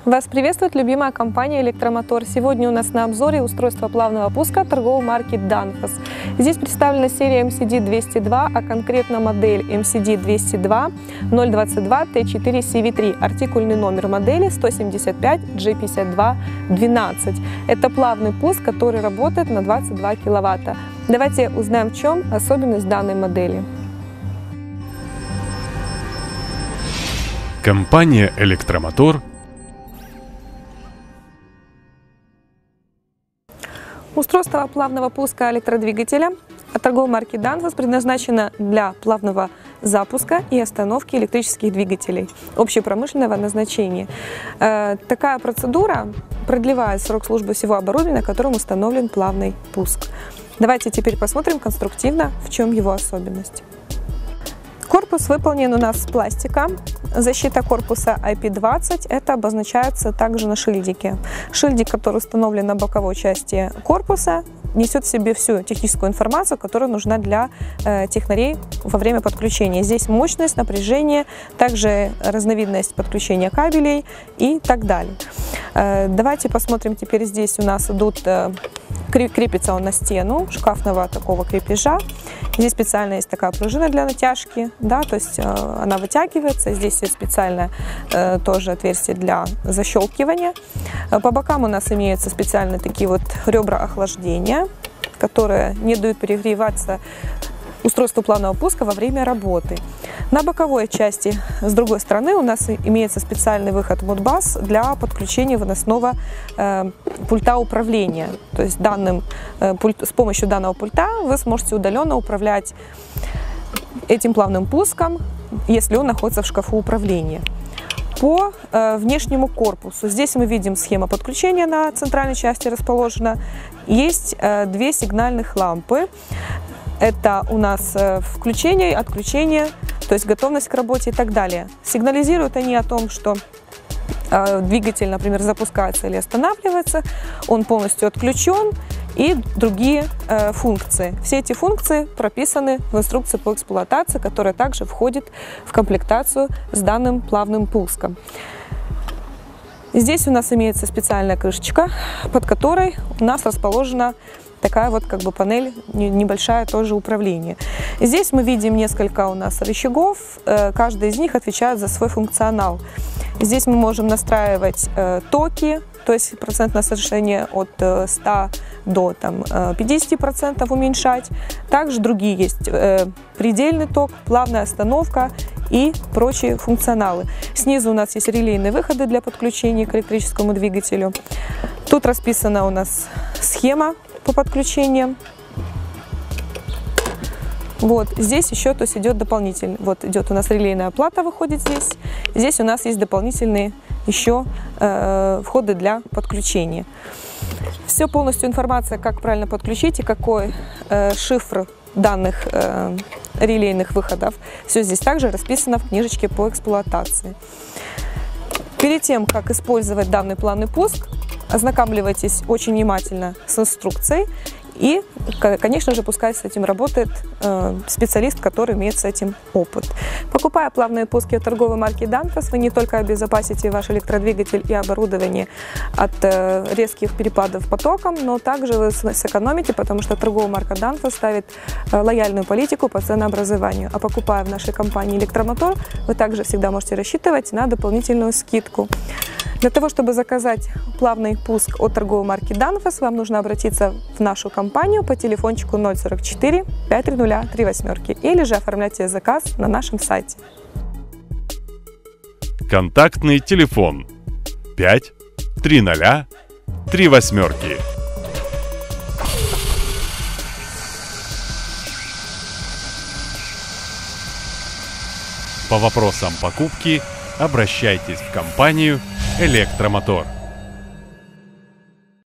Вас приветствует любимая компания «Электромотор». Сегодня у нас на обзоре устройство плавного пуска торговой марки Danfoss. Здесь представлена серия MCD202, а конкретно модель MCD202 022 T4 CV3. Артикульный номер модели 175 G5212. Это плавный пуск, который работает на 22 киловатта. Давайте узнаем, в чем особенность данной модели. Компания «Электромотор» устройство плавного пуска электродвигателя от торговой марки Danfoss предназначено для плавного запуска и остановки электрических двигателей общепромышленного назначения. Такая процедура продлевает срок службы всего оборудования, на котором установлен плавный пуск. Давайте теперь посмотрим конструктивно, в чем его особенность. Корпус выполнен у нас из пластика. Защита корпуса IP20, это обозначается также на шильдике. Шильдик, который установлен на боковой части корпуса, несет в себе всю техническую информацию, которая нужна для технарей во время подключения. Здесь мощность, напряжение, также разновидность подключения кабелей и так далее. Давайте посмотрим, теперь здесь у нас идут, крепится он на стену шкафного такого крепежа. Здесь специально есть такая пружина для натяжки, да, то есть она вытягивается. Здесь есть специальное тоже отверстие для защелкивания. По бокам у нас имеются специальные такие вот ребра охлаждения, которые не дают перегреваться устройству плавного пуска во время работы. На боковой части, с другой стороны, у нас имеется специальный выход Modbus для подключения выносного пульта управления. То есть с помощью данного пульта вы сможете удаленно управлять этим плавным пуском, если он находится в шкафу управления. По внешнему корпусу здесь мы видим схема подключения, на центральной части расположена. Есть две сигнальных лампы. Это у нас включение, отключение, то есть готовность к работе и так далее. Сигнализируют они о том, что двигатель, например, запускается или останавливается, он полностью отключен, и другие функции. Все эти функции прописаны в инструкции по эксплуатации, которая также входит в комплектацию с данным плавным пуском. Здесь у нас имеется специальная крышечка, под которой у нас расположена такая вот как бы панель, небольшая тоже управление. Здесь мы видим несколько у нас рычагов, каждый из них отвечает за свой функционал. Здесь мы можем настраивать токи, то есть процентное соотношение от 100 до 50% уменьшать. Также другие есть предельный ток, плавная остановка и прочие функционалы. Снизу у нас есть релейные выходы для подключения к электрическому двигателю. Тут расписана у нас схема по подключениям. Вот здесь еще, то есть идет дополнительный, вот идет у нас релейная плата, выходит здесь. Здесь у нас есть дополнительные еще входы для подключения. Все полностью информация, как правильно подключить и какой шифр данных релейных выходов. Все здесь также расписано в книжечке по эксплуатации. Перед тем, как использовать данный плавный пуск, ознакомливайтесь очень внимательно с инструкцией. И, конечно же, пускай с этим работает специалист, который имеет с этим опыт. Покупая плавные пуски от торговой марки Danfoss, вы не только обезопасите ваш электродвигатель и оборудование от резких перепадов потоком, но также вы сэкономите, потому что торговая марка Danfoss ставит лояльную политику по ценообразованию. А покупая в нашей компании «Электромотор», вы также всегда можете рассчитывать на дополнительную скидку. Для того, чтобы заказать плавный пуск от торговой марки Danfoss, вам нужно обратиться в нашу компанию по телефончику 044 530 38 или же оформляйте заказ на нашем сайте. Контактный телефон 530 38. По вопросам покупки обращайтесь в компанию «Электромотор».